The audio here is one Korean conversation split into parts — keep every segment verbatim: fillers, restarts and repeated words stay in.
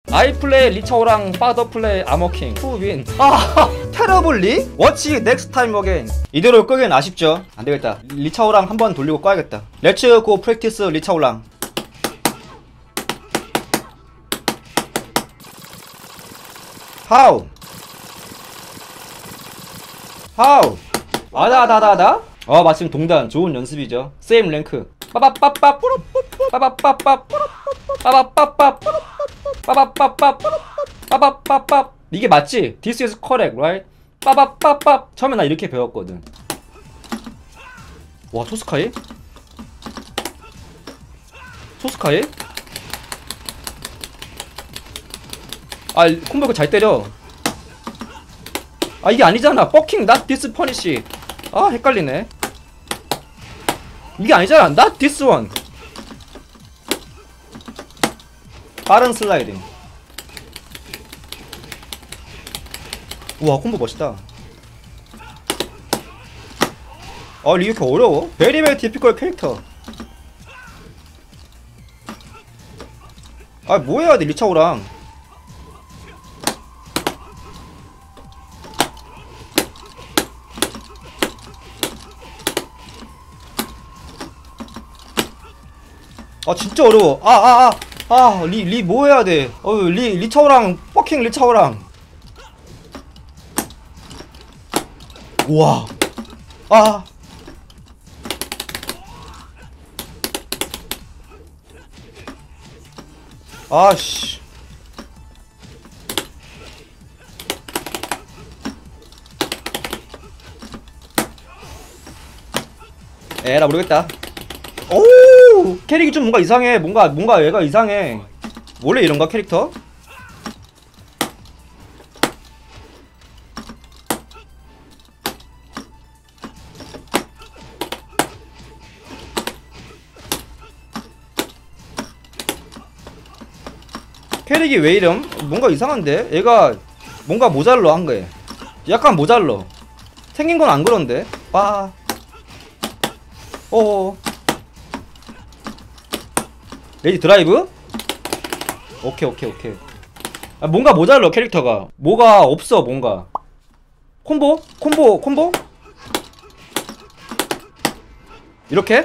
I 플레이 리차오랑 파더 플레이 아머킹 후윈. 아 테러블리? What's next time again? 이대로 끄기엔 아쉽죠. 안되겠다. 리차오랑 한번 돌리고 꺼야겠다. 렛츠 고 프랙티스 리차오랑. How? How? 아다다다다? 어 마침 동단 좋은 연습이죠. 세임 랭크. 빠바빠빠 빠바빠빠 빠바빠빠 빠바빠빠 빠바빠빠. 이게 맞지? This is correct, right? 빠바빠빠. 처음에 나 이렇게 배웠거든. 와 토스카이? 토스카이? 아 콤보가 잘 때려. 아 이게 아니잖아. Fucking not this punish. 아 헷갈리네. 이게 아니잖아. not this one. 빠른 슬라이딩. 우와 콤보 멋있다. 아 이게 이렇게 어려워? 베리 베리 디피컬 캐릭터. 아 뭐 해야 돼 리차오랑. 아 진짜 어려워. 아 아 아 아 리 리 뭐 해야 돼. 어 리 리차오랑 퍼킹 리차오랑. 우와. 아. 아씨. 에라 모르겠다. 오 캐릭이 좀 뭔가 이상해. 뭔가 뭔가 얘가 이상해. 원래 이런가 캐릭터? 캐릭이 왜 이름? 뭔가 이상한데? 얘가 뭔가 모자르러 한 거야. 약간 모자르러. 생긴 건 안 그런데. 빠. 어. 레디 드라이브? 오케이 오케이 오케이. 아, 뭔가 모자르러 캐릭터가. 뭐가 없어 뭔가. 콤보? 콤보 콤보? 이렇게?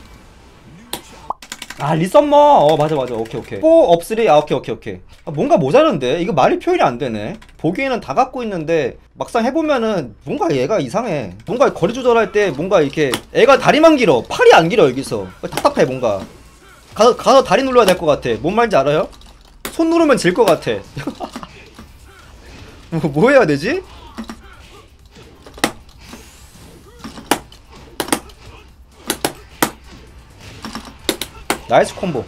아 리썸머. 어 맞아 맞아. 오케이 오케이. 포 업쓰리. 아 오케이 오케이 오케이. 아, 뭔가 모자른데 이거 말이 표현이 안 되네. 보기에는 다 갖고 있는데 막상 해보면은 뭔가 얘가 이상해. 뭔가 거리 조절할 때 뭔가 이렇게 애가 다리만 길어 팔이 안 길어. 여기서 답답해. 뭔가 가서 가서 다리 눌러야 될 것 같아. 뭔 말인지 알아요? 손 누르면 질 것 같아. 뭐, 뭐 해야 되지? 나이스 콤보.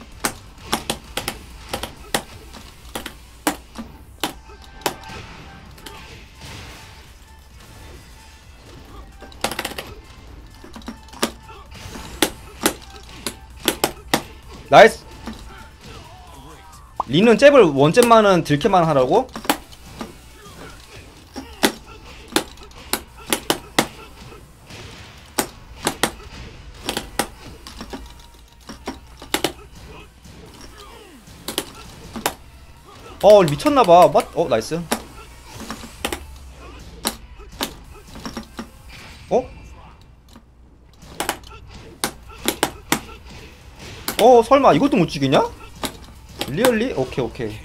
나이스. 리는 잽을 원잽만은 들켜만 하라고? 어 미쳤나봐. 맞? 어 나이스. 어? 어 설마 이것도 못 죽이냐? 리얼리? 오케이 오케이.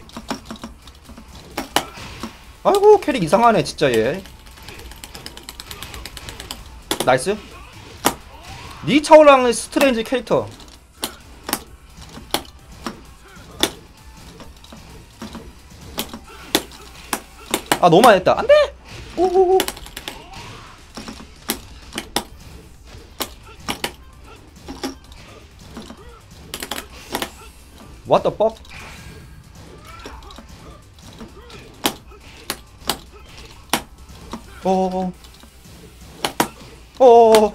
아이고 캐릭 이상하네 진짜 얘. 나이스. 니차오랑 스트레인지 캐릭터. 아 너무 많이 했다. 안돼. 오오오. What the fuck? 어어어. 어어어.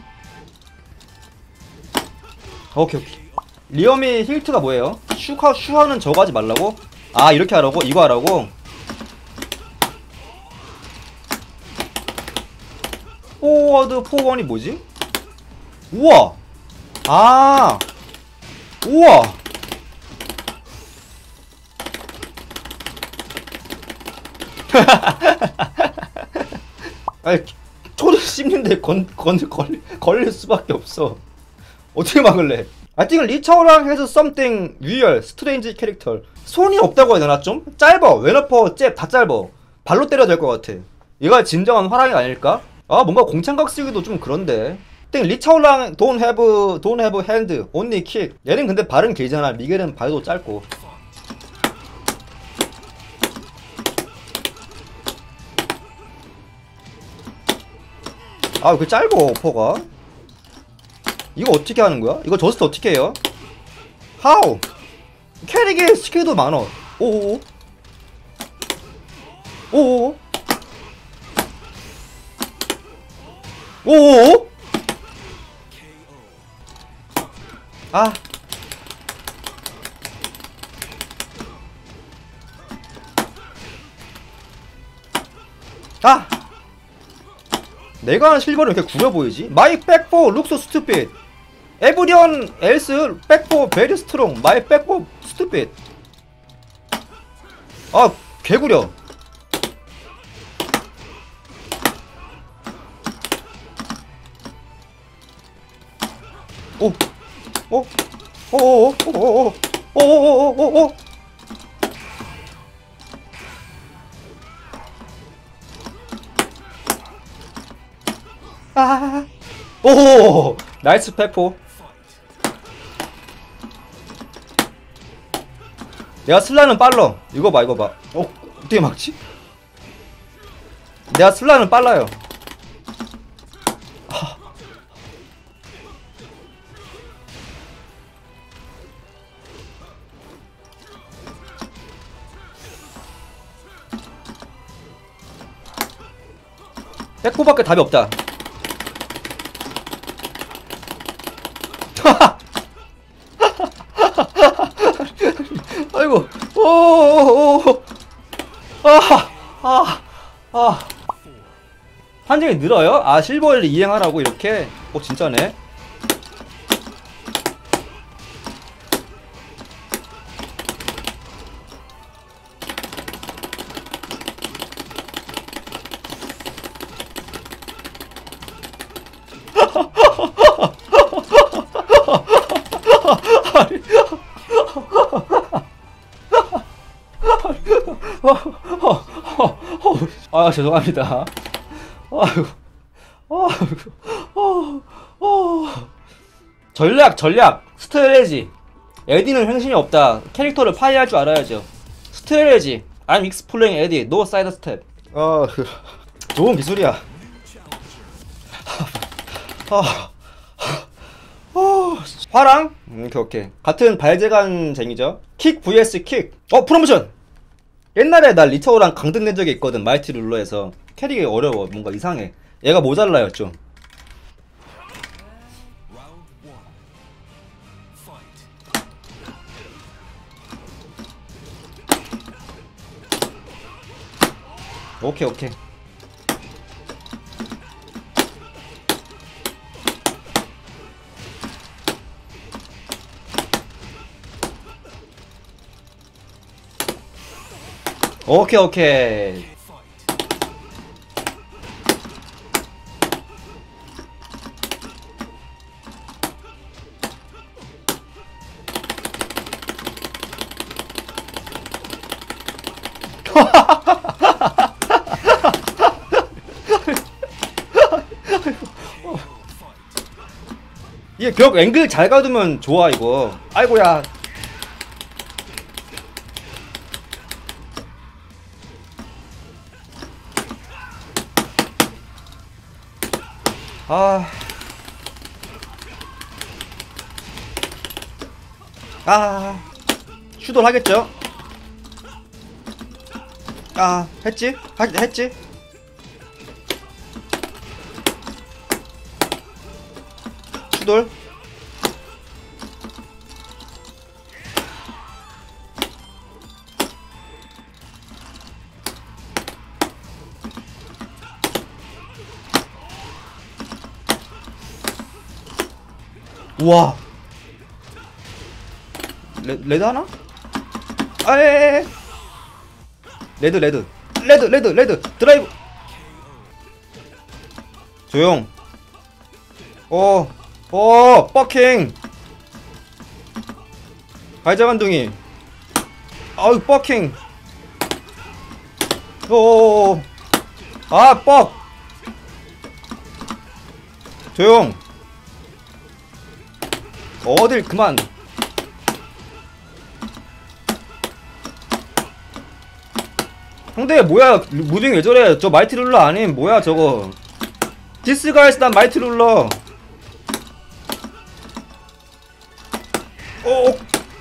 오케이 오케이. 리엄이 힐트가 뭐예요? 슈카 슈하는 저거 하지 말라고? 아 이렇게 하라고? 이거 하라고? 포워드 포원이 뭐지? 우와! 아! 우와! 아니 초를 씹는데 건, 건, 걸, 걸릴 수밖에 없어. 어떻게 막을래? I think 리차오랑 has something weird, strange 캐릭터. 손이 없다고 해야 되나 좀? 짧어. 왼어퍼, 잽 다 짧어. 발로 때려야 될 것 같아. 얘가 진정한 화랑이 아닐까? 아 뭔가 공창각 쓰기도 좀 그런데. think 리차오랑 don't have, don't have hand, only kick. 얘는 근데 발은 길잖아. 미겔은 발도 짧고. 아 그 짧어 어퍼가. 이거 어떻게 하는 거야? 이거 저스트 어떻게 해요? How? 캐릭의 스킬도 많어. 오오오 오오오 오오오 아 아! 내가 하는 실버는 왜 이렇게 구려 보이지? My backfoot looks stupid. Everyone else backfoot very strong. My backfoot stupid. 아, 개구려. 오, 오, 오, 오, 오, 오, 오, 오, 오, 오, 오. 아, 오, 나이스 페포. 내가 슬라는 빨라. 이거 봐, 이거 봐. 어, 어떻게 막지? 내가 슬라는 빨라요. 하. 백포밖에 답이 없다. 아이고, 오오오, 아, 아, 아. 판정이 늘어요? 아, 실버를 이행하라고 이렇게? 어, 진짜네. 아 죄송합니다. 아이고, 아이고, 아, 전략 전략 스트레지. 에디는 행신이 없다. 캐릭터를 파이할 줄 알아야죠. 스트레지. I'm exploring 에디. No side step. 아 좋은 기술이야. 아, 아, 화랑? 음, 오케이 오케이. 같은 발재간쟁이죠. 킥 vs 킥. 어 프로모션. 옛날에 나 리차오랑 강등 낸 적이 있거든. 마이티 룰러에서. 캐릭이 어려워. 뭔가 이상해. 얘가 모자라요 좀. 오케이 오케이. 오케이 오케이. 이게 벽 앵글 잘 가두면 좋아 이거. 아이고야. 아, 아, 슈돌 하겠죠? 아, 했지? 하, 했지? 슈돌? 우와. 레, 레드 하나? 아예 레드 레드 레드 레드 레드 드라이브. 조용. 어, 어, 뻑킹. 발자간둥이. 아우, 뻑킹. 오, 아, 뻑. 조용. 어딜 그만. 형대 뭐야? 무빙 왜 저래? 저 마이티 룰러 아님? 뭐야 저거? 디스가이스 난 마이티 룰러. 오,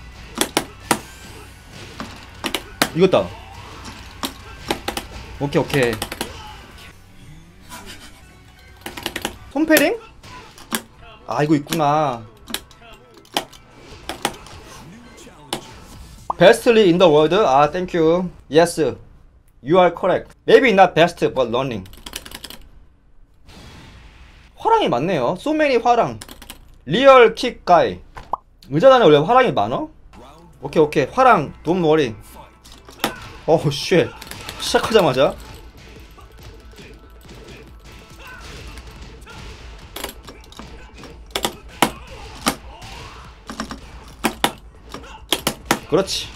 이겼다. 오케이 오케이. 손패링? 아 이거 있구나. Bestly in the world? 아 thank you. Yes, you are correct. Maybe not best, but learning. 화랑이 많네요. So many 화랑. 리얼 킥 가이. 의자단에 원래 화랑이 많어? 오케이 오케이. 화랑 don't worry. 어우 쉣. 시작하자마자 그렇지.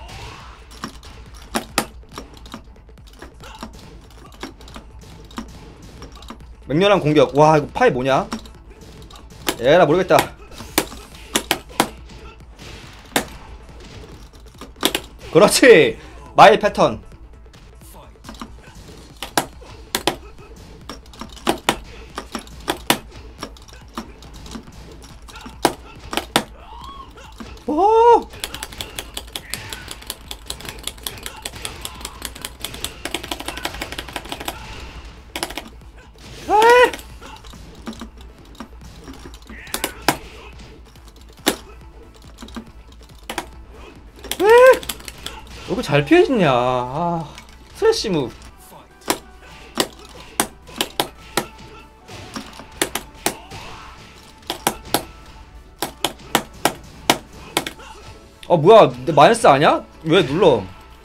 맹렬한 공격. 와 이거 파이 뭐냐? 에라 모르겠다. 그렇지. 마이 패턴. 오. 이거 잘 피해지냐. 아, 스트레시 무브. 아 뭐야 내 마이너스 아냐? 왜 눌러?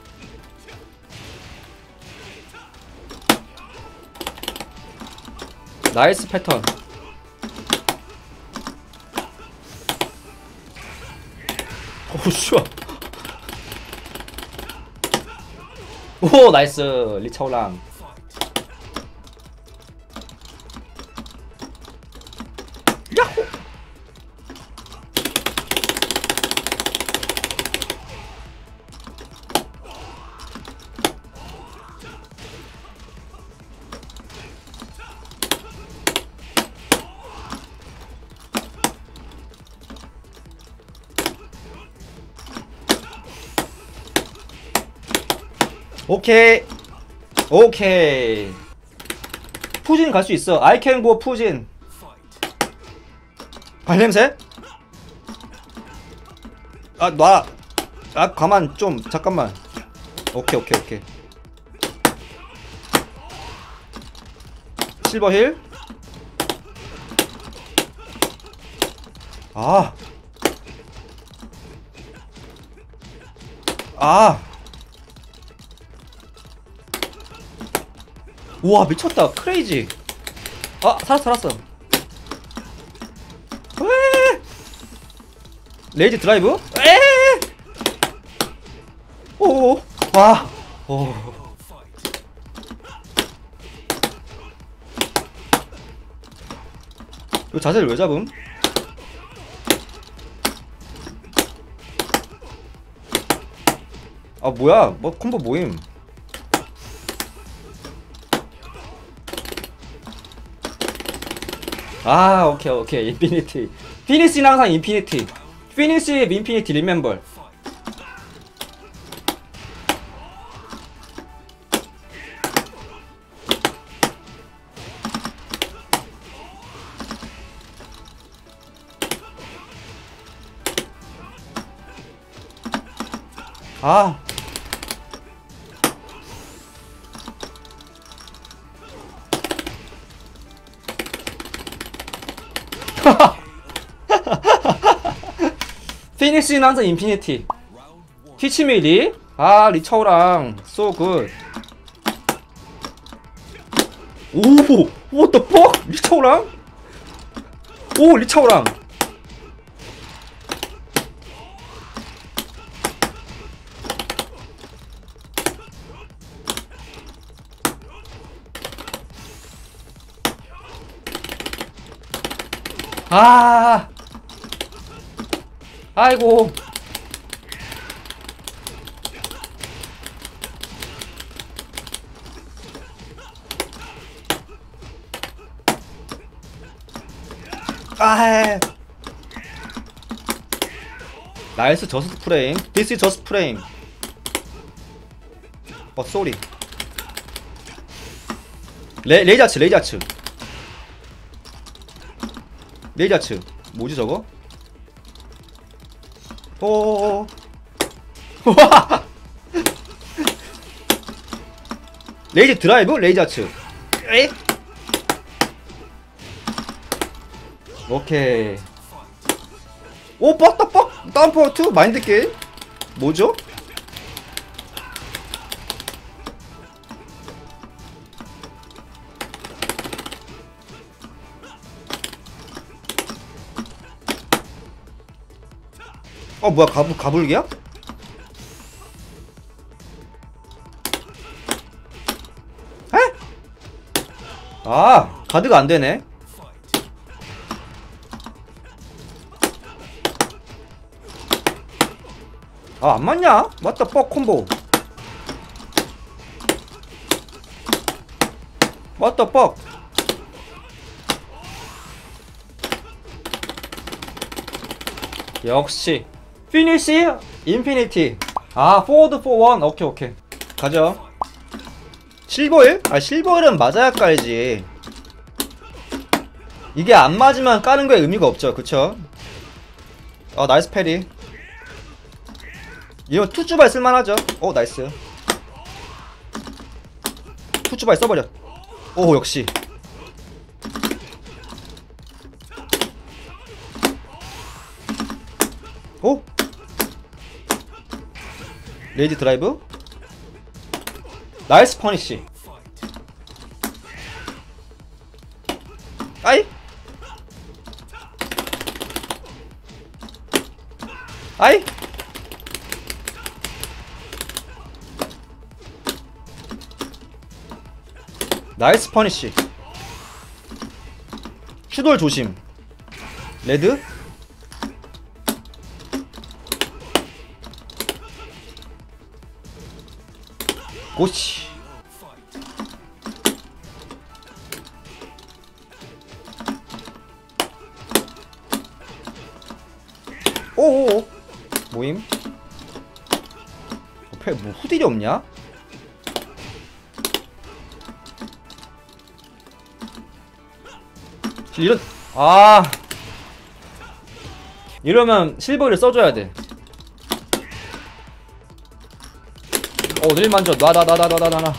나이스 패턴. 오 슈아. 오 나이스 리차오랑. 야호. 오케이 오케이. 푸진 갈 수 있어. I can go 푸진. 발냄새? 아 놔. 아 가만 좀 잠깐만. 오케이 오케이 오케이. 실버힐. 아. 아. 우와 미쳤다. 크레이지. 아 살았어 살았어. 왜? 레이지 드라이브? 에? 오. 와. 오. 이 자세를 왜 잡음? 아 뭐야? 뭐 콤보 모임. 아 오케이 오케이. 인피니티. 피니시는 항상 인피니티. 피니시 인피니티 리멤버. 아 피니시는 항상 인피니티. 티치미리. 아 리차오랑 so good. 오, what the fuck? 리차오랑? 오, 리차오랑. 아, 아이고. 아, 나이스 저스트 프레임. This is just frame. 어, 쏘리. 레, 레이자츠, 레이자츠. 레이자츠. 뭐지 저거? 오오오. 레이지 드라이브? 레이자츠. 에잇. 오케이. 오, 뻑떡뻑! 다운포 투 마인드 게임? 뭐죠? 어, 뭐야, 가불, 가불기야? 에? 아, 가드가 안 되네. 아, 안 맞냐? 맞다, 뻑 콤보. 맞다, 뻑. 역시 피니시 인피니티. 아, 포워드 포 원. 오케이 오케이 가죠. 실버일? 아, 실버일은 맞아야 깔지. 이게 안 맞으면 까는 거에 의미가 없죠, 그쵸? 어, 나이스 패리. 이거 투주발 쓸만하죠? 오, 나이스. 투주발 써버려. 오, 역시. 오? 레이지 드라이브? 나이스 퍼니쉬. 아이? 아이? 나이스 퍼니쉬. 슈돌 조심. 레드? 고치. 오오오. 모임. 어, 뭐 후딜이 없냐? 이런. 아, 이러면 실버를 써줘야 돼. 어, 늘 만져. 놔, 놔, 놔, 놔, 놔, 놔, 놔.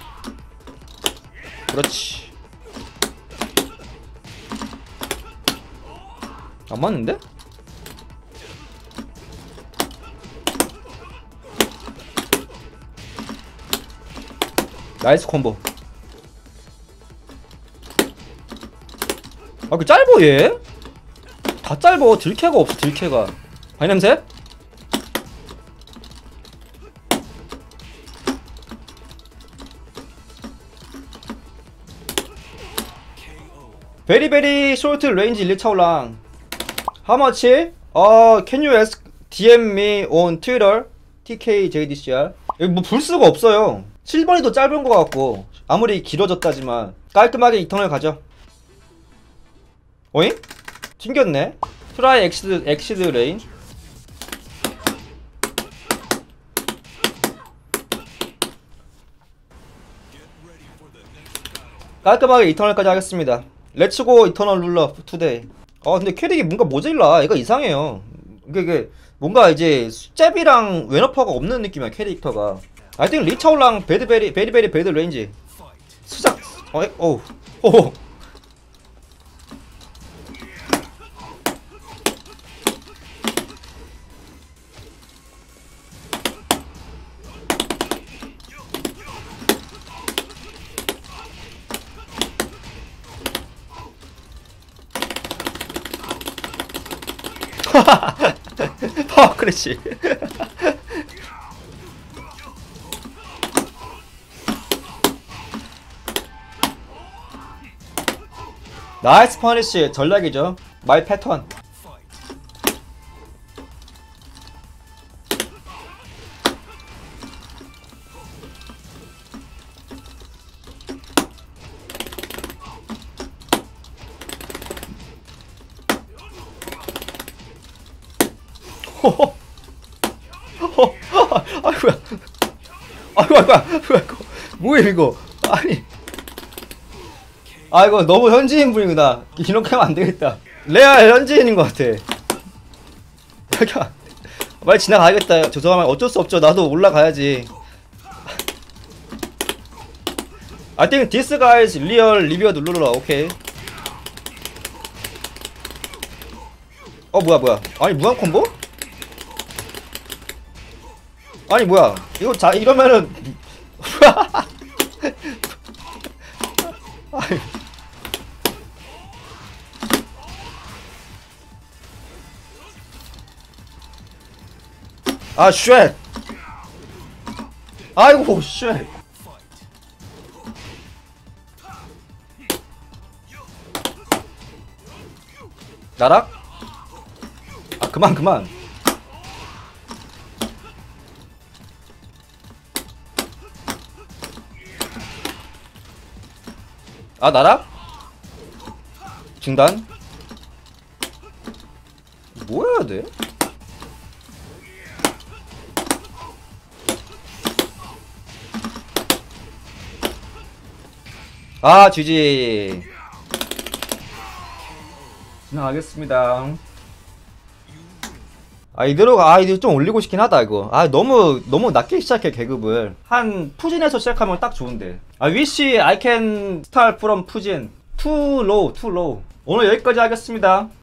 그렇지. 안 맞는데? 나이스 콤보. 아, 그 짧어 얘? 다 짧어. 들캐가 없어, 들캐가. 바이냄새? 베리베리 숄트 레인지 리차오랑. How much? 어, can you ask 디엠 me on Twitter? 티케이제이디씨알. 여기 뭐 볼 수가 없어요. 실버리도 짧은 것 같고 아무리 길어졌다지만 깔끔하게 이터널 가죠. 어잉? 튕겼네. 트라이 엑시드 엑시드 레인. 깔끔하게 이터널까지 하겠습니다. 렛츠고 이터널 룰러 투데이. 아, 근데 캐릭이 뭔가 모질라. 얘가 이상해요. 이게, 이게 뭔가 이제 잽이랑 웨너퍼가 없는 느낌이야, 캐릭터가. I think 리차오랑 베리베리 베리베리 베드 레인지 수작. 어이, 어우, 오. 파워 크래시. 나이스 퍼니쉬. 전략이죠. 마이 패턴. 호호. 호. 아이고야. 아이고 아이고 아이고. 뭐야 이거. 아니. 아 이거 너무 현지인 분이구나. 이렇게 하면 안 되겠다. 레알 현지인인 것 같아. 빨리 지나가야겠다. 죄송하면 어쩔 수 없죠. 나도 올라가야지. I think this guy is real 리비어 누르라. 오케이. 어 뭐야 뭐야. 아니 무한 콤보? 아니 뭐야. 이거 자 이러면은 아이. 아 쉣. 아이고 쉣. 나락? 아 그만 그만. 아 나락? 중단? 뭐 해야 돼? 아 지지. 지나가겠습니다. 아 이대로가 아 이거 좀 올리고 싶긴 하다 이거. 아 너무 너무 낮게 시작해 계급을. 한 푸진에서 시작하면 딱 좋은데. 아 wish I can start from 푸진. too low too low. 오늘 여기까지 하겠습니다.